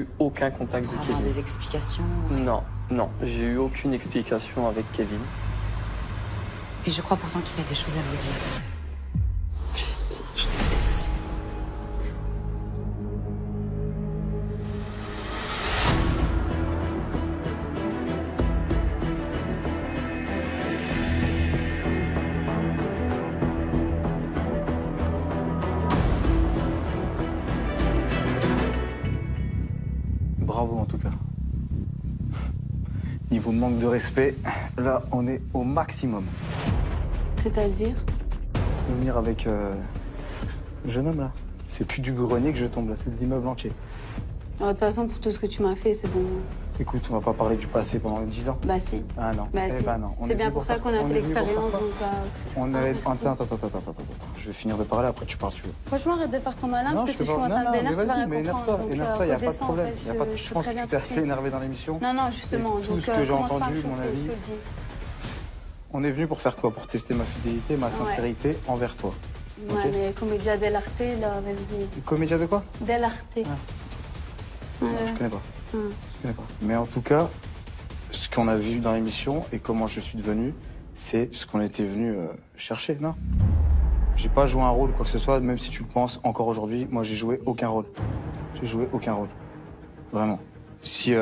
eu aucun contact de Pour avoir Kevin. des explications. Non, non, j'ai eu aucune explication avec Kevin. Et je crois pourtant qu'il a des choses à vous dire. Bravo en tout cas. Niveau manque de respect, là on est au maximum. C'est-à-dire? Venir avec le jeune homme là, c'est plus du grenier que je tombe là, c'est de l'immeuble entier. De toute façon, pour tout ce que tu m'as fait, c'est bon. Écoute, on va pas parler du passé pendant 10 ans. Bah si. Ah non. Bah, Eh si. ben non. On C'est est bien venu pour ça faire- qu'on a on fait est venu pour l'expérience. faire Donc, quoi On avait... Attends. Je vais finir de parler, après tu parles, tu veux. franchement, arrête de faire ton malin, Non, parce que si je commence non, à me mais vénère, tu vas vas-y, rien mais énerve-toi, comprendre. Donc, énerve-toi, y a pas de redescends, problème. en fait, Y a pas de- je Je peux pense très que bien tu t'es te assez faire. énervé dans l'émission. Non, justement. Et tout Donc, ce que j'ai commence pas à me entendu, mon chauffer, avis. je te le dis. On est venu pour faire quoi? Pour tester ma fidélité, ma sincérité envers toi. Ouais, Ok. mais Commedia dell'arte, là, vas-y. Comédia de quoi? Dell'arte. Non, je connais pas. Je connais pas. Mais en tout cas, ce qu'on a vu dans l'émission et comment je suis devenu, c'est ce qu'on était venu chercher, non? J'ai pas joué un rôle, quoi que ce soit, même si tu le penses encore aujourd'hui, moi j'ai joué aucun rôle. J'ai joué aucun rôle. Vraiment. Si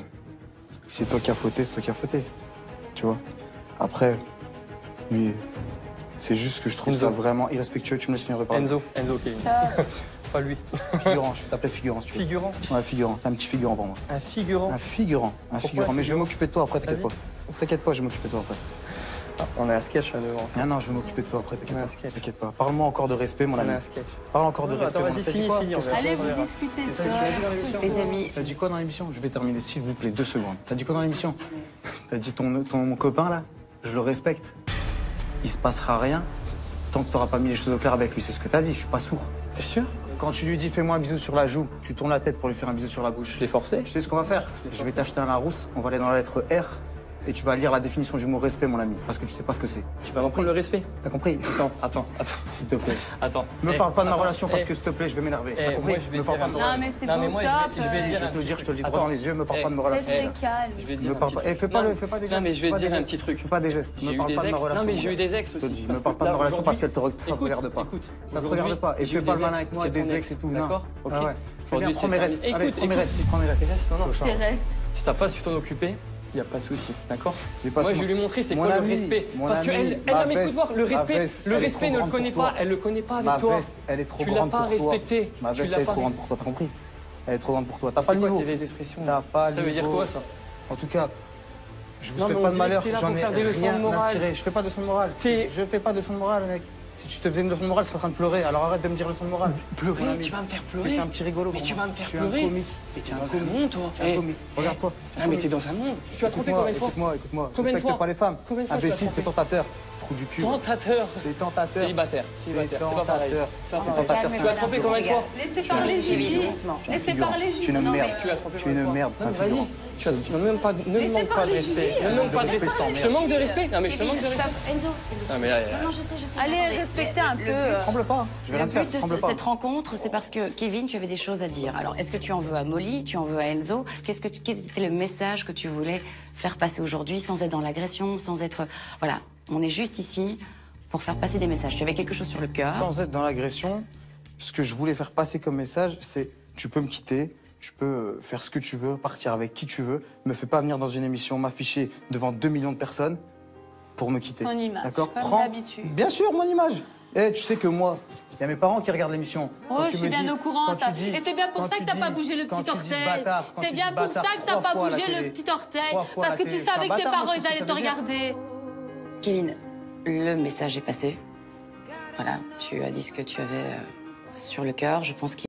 c'est toi qui as fauté, c'est toi qui as fauté. Tu vois? Après, lui, c'est juste que je trouve ça Enzo. vraiment irrespectueux. Tu me laisses finir de parler. Enzo Kevin. Pas lui. Figurant, je vais t'appeler figurant si tu veux. Figurant. Ouais, figurant. T'es un petit figurant pour moi. Un figurant. Un figurant. Pourquoi Mais je vais m'occuper de toi après, t'inquiète Vas-y. pas. T'inquiète pas, je vais m'occuper de toi après. Ah, on a un sketch à deux, en fait. Non, je vais m'occuper de toi après, t'inquiète On a un pas. sketch. T'inquiète pas. Parle-moi encore de respect, mon On ami. a un sketch. Parle encore de Non, respect. attends, mon vas-y, ami. T'as dit finis, quoi? finis, Qu'est-ce que on tu Allez, as dit vous discutez. Qu'est-ce que tu as dit dans l'émission? Les amis. T'as dit quoi dans l'émission? Je vais terminer, s'il vous plaît, 2 secondes. T'as dit quoi dans l'émission? T'as dit ton copain, là, je le respecte. Il se passera rien tant que t'auras pas mis les choses au clair avec lui. C'est ce que t'as dit, je suis pas sourd. Bien sûr. Quand tu lui dis fais-moi un bisou sur la joue, tu tournes la tête pour lui faire un bisou sur la bouche. Je l'ai forcé. Tu sais ce qu'on va faire? Je vais t'acheter un Larousse, on va aller dans la lettre R et tu vas lire la définition du mot respect, mon ami, parce que tu sais pas ce que c'est. Tu vas m'apprendre le respect. T'as compris? Attends. S'il te plaît. Attends. Me parle pas de ma relation parce eh, que s'il te plaît, je vais m'énerver. eh, T'as compris? moi, je vais Me parle dire pas de ma un- Non, relation. mais c'est Non, bon, mais moi, stop. je vais dire Je vais te le dire, je te le dis droit Attends. dans les yeux, me parle pas de ma relation. Restez calme. Je vais dire Me un parle petit pas. truc. Eh, fais pas des gestes. Non, mais je vais Fais pas dire des un gestes. petit truc. Fais pas des gestes. J'ai Me eu parle des pas de ma ex. relation. Non, mais j'ai mon eu gars. des ex Je te aussi. dis, Parce me parle que pas de ma là, relation parce aujourd'hui- qu'elle ça te regarde pas. Écoute, Ça te aujourd'hui, regarde pas. Et j'ai eu fais pas des le malin ex, avec moi, c'est des ton ex et tout. Non. D'accord. Ok. Ah ouais. C'est bien, Aujourd'hui, prends mes restes. terminé. Allez, Écoute, prends mes restes. Prends mes restes. Tes restes, non, non. T'es reste. Si t'as pas su t'en occuper, il n'y a pas de souci, d'accord? J'ai pas Moi, su- je vais lui montrer c'est Mon quoi le ami, respect. mon Parce ami, qu'elle, ma non, mais écoute veste, voir, le ma respect, veste, le elle est respect trop ne le grande connaît pour pas, toi. elle le connaît pas avec Ma toi. veste, elle est trop Tu l'as grande pas pour toi. respectée. Ma Tu veste, l'as elle est pas trop grande pour toi, t'as compris? Elle est trop grande pour toi. T'as pas C'est le quoi niveau. tes expressions? T'as pas le Ça veut dire niveau. quoi ça? En tout cas, je vous Non, souhaite mais pas on de dirait malheur. que t'es là J'en pour ai faire des leçons de rien à morale. cirer. Je fais pas de leçon de morale. Je fais pas de leçon de morale, mec. Si je te faisais une leçon de morale, je serais en train de pleurer. Alors arrête de me dire leçon de morale. Pleurer? Mon ami. Tu vas me faire Parce que pleurer? T'es un petit rigolo. Mais pour tu moi. vas me faire Je suis pleurer? un comique. Mais t'es un dans un comique. monde, toi. Tu es un comique. Regarde-toi. Ah, mais t'es dans un monde. Tu as trompé combien de fois? Écoute-moi. Combien de Respecte fois? pas les femmes. Combien de fois tu as Imbécile, trompé? t'es tentateur. Trou du cul. Tentateur. T'es tentateur. Célibataire. C'est pas pareil. C'est pas pareil. Tentateur. Tu as trompé combien de fois? Laissez parler Julie. doucement. Laissez parler Tu es Julie. une Non, merde. mais Tu as trompé Tu es combien de une fois? merde. Non, mais un figurant. vas-y. Tu ne me pas Laissez de parler respect. Julie. Ne me manque pas de respect, respect. je Je te manque de respect. Non, mais je te manque de respect. Enzo, Ah, mais là, non, je sais. Allez, Attendez, respectez un peu. Tremble pas. Je vais Le rien te faire. but de Tremble pas. cette rencontre, c'est parce que, Kevin, tu avais des choses à dire. Alors, est-ce que tu en veux à Molly, tu en veux à Enzo? Quel était le message que tu voulais faire passer aujourd'hui, sans être dans l'agression, sans être... Voilà, on est juste ici pour faire passer des messages. Tu avais quelque chose sur le cœur. Sans être dans l'agression, ce que je voulais faire passer comme message, c'est tu peux me quitter, tu peux faire ce que tu veux, partir avec qui tu veux, me fais pas venir dans une émission, m'afficher devant 2 millions de personnes pour me quitter. Ton image, D'accord? comme Prends- d'habitude. Bien sûr, mon image. Eh, tu sais que moi, il y a mes parents qui regardent l'émission. Oh, Quand je tu suis me bien dis- au courant, quand ça. tu dis- Et c'est bien pour quand ça tu que t'as dis- pas bougé le quand petit tu dis orteil. bâtard, quand C'est tu bien dis pour bâtard ça que t'as 3 pas fois à la bougé le télé. petit orteil. 3 fois à Parce la que tu télé. Je suis un savais que tes bâtard, parents, moi, ils c'est ce allaient que te ça veut dire. regarder. Kevin, le message est passé. Voilà, tu as dit ce que tu avais sur le cœur. Je pense qu'il